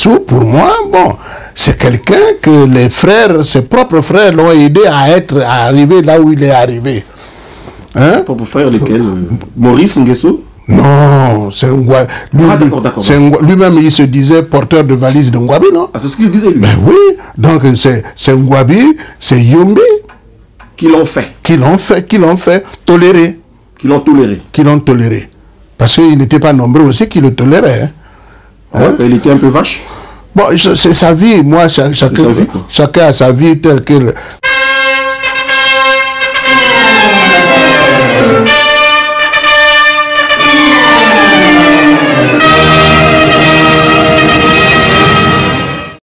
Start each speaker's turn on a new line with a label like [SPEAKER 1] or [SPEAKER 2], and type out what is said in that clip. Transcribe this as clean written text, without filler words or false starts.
[SPEAKER 1] Nguesso, pour moi, bon, c'est quelqu'un que les frères, ses propres frères l'ont aidé à arriver là où il est arrivé. Hein?
[SPEAKER 2] Propres frères lesquels Maurice Nguesso?
[SPEAKER 1] Non, c'est Ngouabi. Lui-même, il se disait porteur de valise de Ngouabi, non?
[SPEAKER 2] Ah, c'est ce qu'il disait, lui?
[SPEAKER 1] Ben oui, donc c'est Ngouabi, c'est Yombi.
[SPEAKER 2] Qui l'ont fait?
[SPEAKER 1] Qui l'ont fait tolérer.
[SPEAKER 2] Qui l'ont toléré? Qui l'ont toléré.
[SPEAKER 1] Parce qu'ils n'étaient pas nombreux aussi qui le toléraient.
[SPEAKER 2] Hein? Il était un peu vache?
[SPEAKER 1] Bon, c'est sa vie. Moi, chacun a sa vie telle qu'elle...